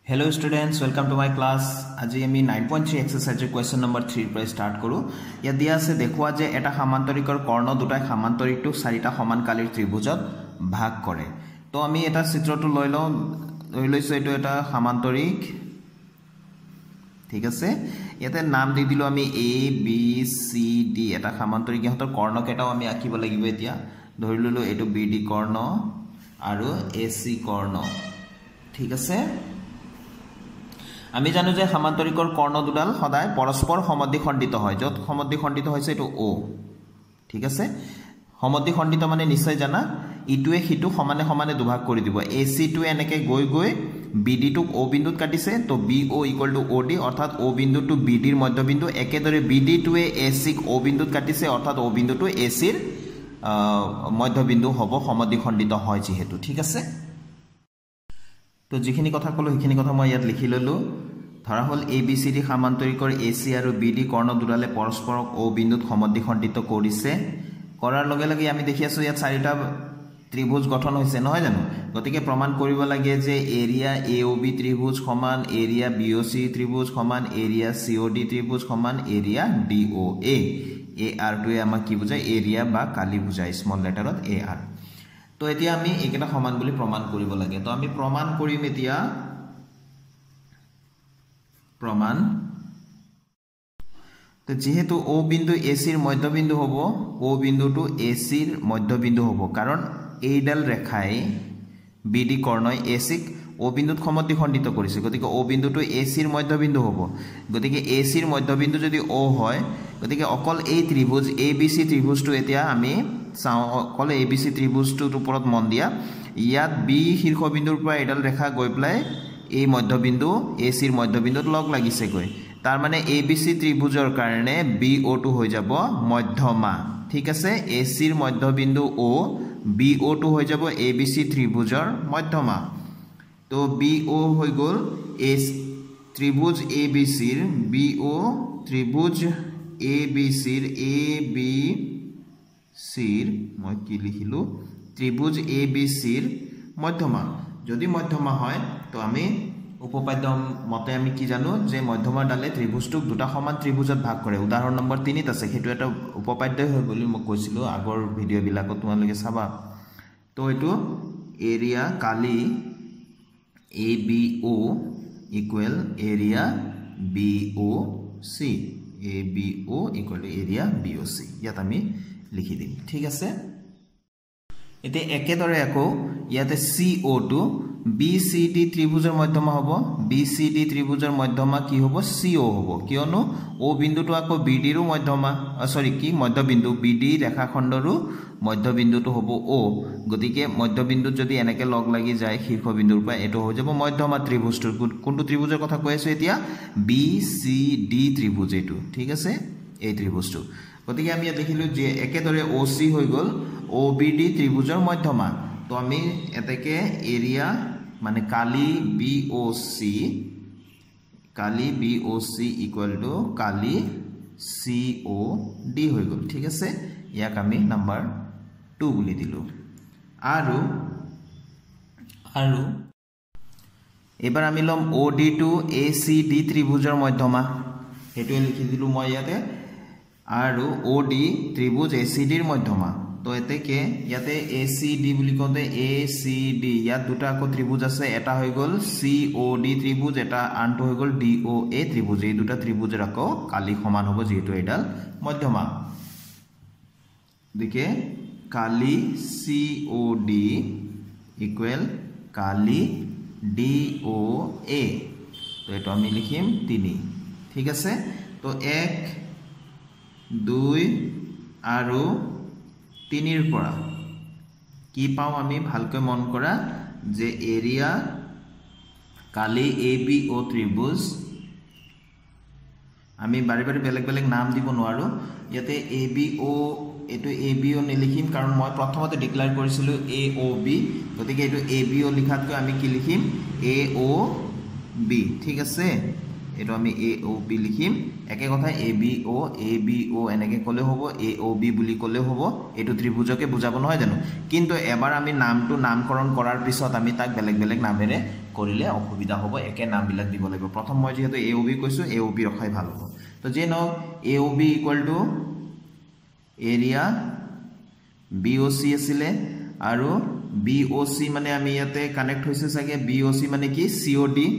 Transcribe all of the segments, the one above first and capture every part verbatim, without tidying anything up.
Hello students, welcome to my class. আজি আমি nine point three exercise question number three পৰা start কৰো। ইয়া দিয়া আছে দেখুৱা যে এটা সমান্তৰিকৰ কৰ্ণ দুটা সমান্তৰিকটো চাৰিটা সমান কালিৰ ত্ৰিভুজত ভাগ কৰে। তো আমি এটা চিত্ৰটো লৈ লওঁ লৈ লৈছো এটো এটা সমান্তৰিক। ঠিক আছে, ইয়াতে নাম দি দিলো আমি A B C D এটা সমান্তৰিক ইহতৰ কৰ্ণ কেটাও আমি আঁকিব লাগিব। এতিয়া ধৰি ললো এটো B D কৰ্ণ আৰু A C কৰ্ণ। ঠিক আছে, আমি জানো যে সমান্তৰিকৰ কৰ্ণ দুডাল সদায় পৰস্পৰ সমদ্বিখণ্ডিত হয়, যত সমদ্বিখণ্ডিত হৈছে এটো O। ঠিক আছে, সমদ্বিখণ্ডিত মানে নিশ্চয় জানা ইটোৱে হিটো সমানে সমানে দুভাগ কৰি দিব। A C টো এনেকে গৈ গৈ B D টোক O বিন্দুত কাটিছে, তো B O equal to O D অৰ্থাৎ O বিন্দু টু B D ৰ মধ্যবিন্দু। একেদৰে B D টোৱে A C ক O বিন্দুত কাটিছে অৰ্থাৎ O বিন্দু টু A C ৰ মধ্যবিন্দু হ'ব, সমদ্বিখণ্ডিত হয় যেহেতু। ঠিক আছে, তো যিখিনি কথা কলো সেইখিনি কথা মই ইয়াত লিখি ললো। ধৰা হল A B C D সমান্তৰিকৰ A C আৰু B D কৰ্ণ দুডালে পৰস্পৰক O বিন্দুত সমদ্বিখণ্ডিত কৰিছে। কৰাৰ লগে লগে আমি দেখি আছো ইয়াত চাৰিটা ত্ৰিভুজ গঠন হৈছে, নহয় জানো? গতিকে প্ৰমাণ কৰিব লাগে যে এৰিয়া A O B ত্ৰিভুজ সমান এৰিয়া B O C ত্ৰিভুজ সমান এৰিয়া C O D ত্ৰিভুজ সমান area D O A। A R টোৱে আমাক কি বুজায়? এৰিয়া বা কালি বুজায়, স্মল লেটাৰত A R। তো এতিয়া আমি একেটা সমান বুলি প্ৰমাণ কৰিব লাগে। তো আমি প্ৰমাণ কৰিম এতিয়া প্ৰমাণ। তো যেহেতু O বিন্দু A C ৰ মধ্যবিন্দু হ'ব, O বিন্দুটো A C ৰ মধ্যবিন্দু হ'ব, কাৰণ এইডাল ৰেখাই B D কৰ্ণই A C ক O বিন্দুত সমদ্বিখণ্ডিত কৰিছে। গতিকে O বিন্দুটো A C ৰ মধ্যবিন্দু হ'ব। গতিকে A C ৰ মধ্যবিন্দু যদি O হয়, গতিকে অকল এই ত্ৰিভুজ A B C ত্ৰিভুজটো এতিয়া আমি চাওঁ। অকল A B C ত্ৰিভুজটোৰ ওপৰত মন দিয়া। ইয়াত B শীৰ্ষবিন্দুৰ পৰা এডাল ৰেখা গৈ পেলাই এই মধ্যবিন্দু A C ৰ মধ্যবিন্দুত লগ লাগিছে গৈ। তাৰ মানে A B C ত্ৰিভুজৰ কাৰণে B O টো হৈ যাব মধ্যমা। ঠিক আছে, A C ৰ মধ্যবিন্দু O, B O টো হৈ যাব A B C ত্ৰিভুজৰ মধ্যমা। তো B O হৈ গল A ত্ৰিভুজ A B C ৰ B O ত্ৰিভুজ A B C ৰ A B C ৰ মই কি লিখিলো ত্ৰিভুজ A B C ৰ মধ্যমা। যদি মধ্যমা হয় তো আমি উপপাদ্য মতে আমি কি জানো যে মধ্যমা ডালে ত্ৰিভুজটোক দুটা সমান ত্ৰিভুজত ভাগ কৰে। উদাহৰণ নম্বৰ তিনিত আছে, সেইটো এটা উপপাদ্য হয় বুলি মই কৈছিলো আগৰ ভিডিঅ' বিলাকত, তোমালোকে চাবা। তো এইটো এৰিয়া কালি A B O equal area B O C। A B O equal to area B O C, ইয়াত আমি লিখি দিম। ঠিক আছে, এতিয়া একেদৰে আকৌ ইয়াতে C O টো B C D ত্ৰিভুজৰ মধ্যমা হ'ব। B C D ত্ৰিভুজৰ মধ্যমা কি হ'ব? C O হ'ব, কিয়নো O বিন্দুটো আকৌ B D ৰো মধ্যমা, সৰি কি মধ্যবিন্দু B D ৰেখাখণ্ডৰো মধ্যবিন্দুটো হ'ব O। গতিকে মধ্যবিন্দুত যদি এনেকে লগ লাগি যায় শীৰ্ষবিন্দুৰ পৰা, এটো হৈ যাব মধ্যমা ত্ৰিভুজটোৰ। কোনটো ত্ৰিভুজৰ কথা কৈ আছো এতিয়া? B C D ত্ৰিভুজ এইটো। ঠিক আছে, এই ত্ৰিভুজটো। গতিকে আমি ইয়াত দেখিলো যে একেদৰে O C হৈ গল O B D ত্ৰিভুজৰ মধ্যমা। তো আমি এতেকে এৰিয়া মানে কালি B O C, কালি B O C equal to কালি C O D হৈ গল। ঠিক আছে, ইয়াক আমি নাম্বাৰ টু বুলি দিলো। আৰু আৰু এবাৰ আমি লম O D to A C D ত্ৰিভুজৰ মধ্যমা, হেতুৱে লিখি দিলো মই ইয়াতে। আৰু O D ত্ৰিভুজ A C D ৰ মধ্যমা। তো এতেকে ইয়াতে A C D বুলি কওঁতে A C D ইয়াত দুটা আকৌ ত্ৰিভুজ আছে, এটা হৈ গল C O D ত্ৰিভুজ, এটা আনটো হৈ গল D O A ত্ৰিভুজ। এই দুটা ত্ৰিভুজৰ আকৌ কালি সমান হ'ব যেহেতু এডাল মধ্যমা। দেখে কালি C O D ইকুৱেল কালি D O A। তো এটা আমি লিখিম তিনি। ঠিক আছে, তো এক দুই আৰু তিনিৰ পৰা কি পাওঁ আমি ভালকৈ মন কৰা যে এৰিয়া কালি A B O ত্ৰিভুজ। আমি বাৰে বাৰে বেলেগ বেলেগ নাম দিব নোৱাৰো। ইয়াতে A B O এটো A B O নিলিখিম, কাৰণ মই প্ৰথমতে ডিক্লেয়াৰ কৰিছিলো A O B। গতিকে এটো A B O লিখাতকৈ আমি কি লিখিম? A O B। ঠিক আছে, এটো আমি A O B লিখিম। একে কথা A B O A B O এনেকে কলে হ'ব, A O B বুলি কলে হ'ব। এটো ত্ৰিভুজকে বুজাব নহয় জানো? কিন্তু এবাৰ আমি নামটো নামকৰণ কৰাৰ পিছত আমি তাক বেলেগ বেলেগ নামেৰে কৰিলে অসুবিধা হ'ব একে নামবিলাক দিব লাগিব প্ৰথম মই যেহেতু এ ও বি কৈছো এ ও বি ৰখাই ভাল হ'ব তো যে নক A O B equal to area B O C আছিলে আৰু বি ও সি মানে আমি ইয়াতে কানেক্ট হৈছে সাগে বি ও সি মানে কি সি ও ডি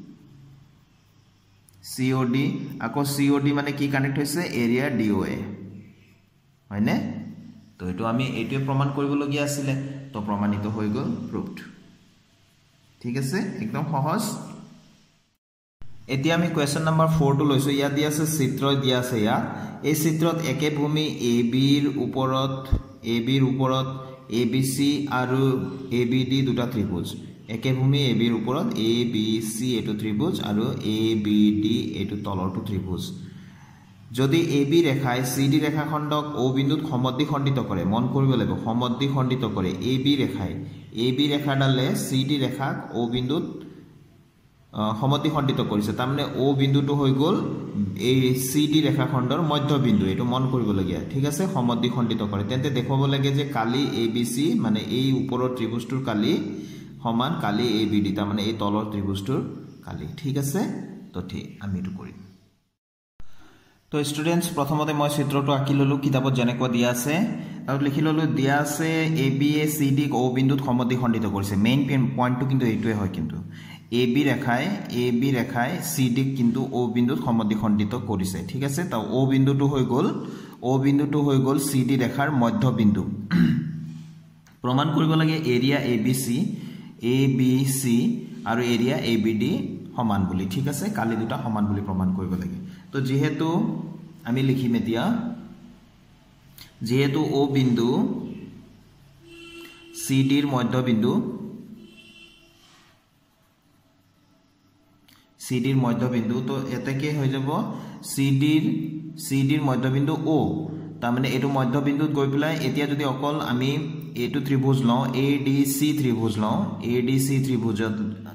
সি ও ডি আকৌ সি ও ডি মানে কি কানেক্ট হৈছে এৰিয়া ডি ও এ হয়নে তো এটো আমি এটোৱে প্ৰমাণ কৰিবলগীয়া আছিলে তো প্ৰমাণিত হৈ গল প্ৰুভড ঠিক আছে একদম সহজ এতিয়া আমি কোৱেশ্চন নম্বৰ four টো লৈছো ইয়া দিয়া আছে চিত্ৰ দিয়া আছে ইয়া এই চিত্ৰত একে ভূমি এ বি ৰ ওপৰত এ বি ৰ ওপৰত এ বি সি আৰু এ বি ডি দুটা ত্ৰিভুজ একে ভূমি এ বি ৰ ওপৰত এ বি সি এটো ত্ৰিভুজ আৰু এ বি ডি এটো তলৰটো ত্ৰিভুজ যদি এ বি ৰেখাই সি ডি ৰেখাখণ্ডক ও বিন্দুত সমদ্বিখণ্ডিত কৰে মন কৰিব লাগিব সমদ্বিখণ্ডিত কৰে এ বি ৰেখাই এ বি ৰেখাডালে সি ডি ৰেখাক ও বিন্দুত সমদ্বিখণ্ডিত কৰিছে তাৰ মানে ও বিন্দুটো হৈ গল এই সি ডি ৰেখাখণ্ডৰ মধ্যবিন্দু এটো মন কৰিবলগীয়া ঠিক আছে সমদ্বিখণ্ডিত কৰে তেন্তে দেখুৱাব লাগে যে কালি এ বি সি মানে এই ওপৰৰ ত্ৰিভুজটোৰ কালি সমান কালি এ বি ডি তাৰ মানে এই তলৰ ত্ৰিভুজটোৰ কালি ঠিক আছে তো ঠিক আমি এটো কৰিম তো স্টুডেন্টস প্ৰথমতে মই চিত্ৰটো আঁকি ললো কিতাপত যেনেকুৱা দিয়া আছে আৰু লিখি ললো দিয়া আছে A B A C D ক ও বিন্দুত সমদ্বিখণ্ডিত কৰিছে মেইন পইণ্টটো কিন্তু এইটোৱে হয় কিন্তু এ বি ৰেখাই এ বি ৰেখাই সি ডি কিন্তু ও বিন্দুত সমদ্বিখণ্ডিত কৰিছে ঠিক আছে তো ও বিন্দুটো হৈ গল ও বিন্দুটো হৈ গল সি ডি ৰেখাৰ মধ্যবিন্দু প্ৰমাণ কৰিব লাগে area A B C A B C আৰু এৰিয়া এ বি ডি সমান বুলি ঠিক আছে কালি দুটা সমান বুলি প্ৰমাণ কৰিব লাগে তো যেহেতু আমি লিখিম এতিয়া যেহেতু ও বিন্দু সি ডি ৰ মধ্যবিন্দু সি ডি ৰ মধ্যবিন্দু তো এতে কি হৈ যাব সি ডি ৰ সি ডি ৰ মধ্যবিন্দু ও তাৰ মানে এটো মধ্যবিন্দুত গৈ পেলাই এতিয়া যদি অকল আমি এটো ত্ৰিভুজ লওঁ এ ডি সি ত্ৰিভুজ লওঁ এ ডি সি ত্ৰিভুজত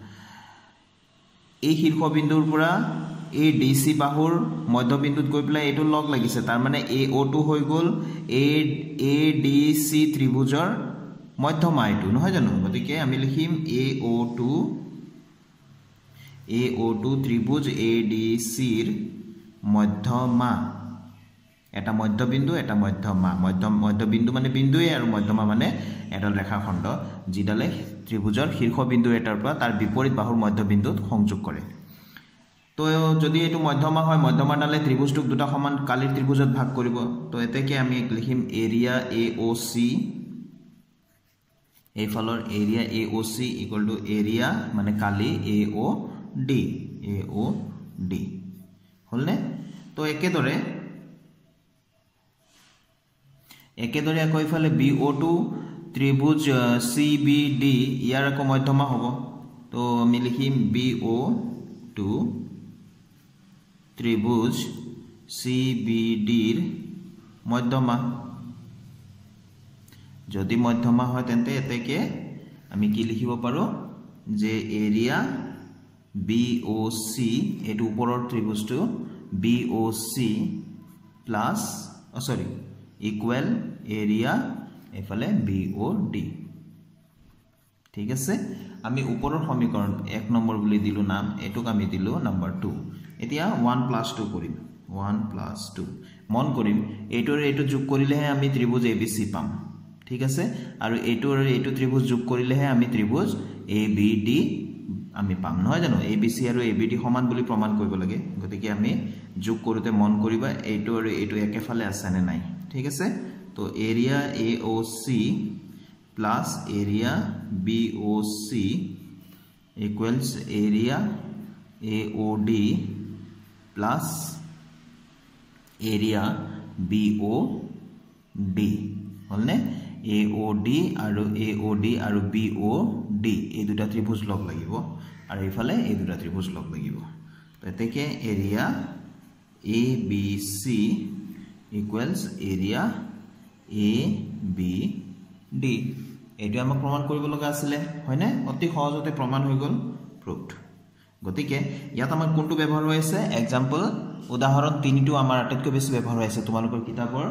এই শীৰ্ষবিন্দুৰ পৰা এ ডি সি বাহুৰ মধ্যবিন্দুত গৈ পেলাই এটো লগ লাগিছে তাৰ মানে এ ও টু হৈ গল এ এ ডি সি ত্ৰিভুজৰ মধ্যমা এটো নহয় জানো গতিকে আমি লিখিম A O too A O too ত্ৰিভুজ এ ডি সি ৰ মধ্যমা এটা মধ্যবিন্দু এটা মধ্যমা মধ্য মধ্যবিন্দু মানে বিন্দুৱে আৰু মধ্যমা মানে এডাল ৰেখাখণ্ড যিডালে ত্ৰিভুজৰ শীৰ্ষবিন্দু এটাৰ পৰা তাৰ বিপৰীত বাহুৰ মধ্যবিন্দুত সংযোগ কৰে তো যদি এটো মধ্যমা হয় মধ্যমাডালে ত্ৰিভুজটোক দুটা সমান কালিৰ ত্ৰিভুজত ভাগ কৰিব তো এতেকে আমি লিখিম এৰিয়া এ ও সি এই ফলৰ area A O C equal to area মানে কালি এ O D A O D হলনে তো একেদৰে একেদৰে আকৌ ইফালে বি ও টু ত্ৰিভুজ সি বি ডি ইয়াৰ আকৌ মধ্যমা হ'ব তো আমি লিখিম বি ও টু ত্ৰিভুজ সি বি ডি ৰ মধ্যমা যদি মধ্যমা হয় তেন্তে এতেকে আমি কি লিখিব পাৰো যে এৰিয়া বি ও সি এটো ওপৰৰ ত্ৰিভুজটো B O C plus oh sorry equal area এফালে বি ও ডি ঠিক আছে আমি ওপৰৰ সমীকৰণ এক নম্বৰ বুলি দিলু নাম এটুক আমি দিলু নম্বৰ two এতিয়া one plus two কৰিম one plus two মন কৰিম এইটোৰ এইটো যোগ কৰিলেহে আমি ত্ৰিভুজ এ বি সি পাম ঠিক আছে আৰু এইটোৰ এইটো ত্ৰিভুজ যোগ কৰিলেহে আমি ত্ৰিভুজ এ বি ডি আমি পাম নহয় জানো এ বি সি আৰু এ বি ডি সমান বুলি প্ৰমাণ কৰিব লাগে গতিকে আমি যোগ কৰোতে মন কৰিবা এইটো আৰু এইটো একেফালে আছে নে নাই ঠিক আছে তো area A O C plus area B O C equals area A O D plus area B O D হলনে এ ও ডি আৰু এ ও ডি আৰু বি ও ডি এই দুটা ত্ৰিভুজ লগ লাগিব আৰু ইফালে এই দুটা ত্ৰিভুজ লগ লাগিব তো এতেকে area A B C equals area A B D এইটো আমাক প্ৰমাণ কৰিব লগা আছিল হয়নে অতি সহজতে প্ৰমাণ হৈ গল প্ৰুভড গতিকে ইয়াত আমাৰ কোনটো ব্যৱহাৰ হৈ আছে এক্সাম্পল উদাহৰণ তিনিটো আমাৰ আটাইতকৈ বেছি ব্যৱহাৰ হৈ আছে তোমালোকৰ কিতাপৰ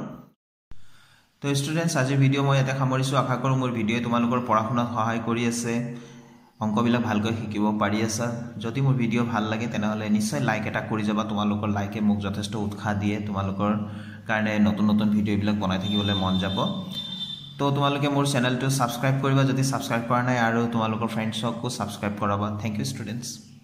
তো স্টুডেন্টস আজি ভিডিও মই এটা সামৰিছো আশা কৰো মোৰ ভিডিও তোমালোকৰ পঢ়াশুনাত সহায় কৰি আছে অংকবিলাক ভালকৈ শিকিব পাৰি আছা যদি মোৰ ভিডিঅ' ভাল লাগে তেনেহ'লে নিশ্চয় লাইক এটা কৰি যাবা তোমালোকৰ লাইকে মোক যথেষ্ট উৎসাহ দিয়ে তোমালোকৰ কাৰণে নতুন নতুন ভিডিঅ'বিলাক বনাই থাকিবলৈ মন যাব তো তোমালোকে মোৰ চেনেলটো সাবস্ক্ৰাইব কৰিবা যদি সাবস্ক্ৰাইব কৰা নাই আৰু তোমালোকৰ ফ্ৰেণ্ডছকো সাবস্ক্ৰাইব কৰাবা থ্যাংক ইউ ষ্টুডেণ্টছ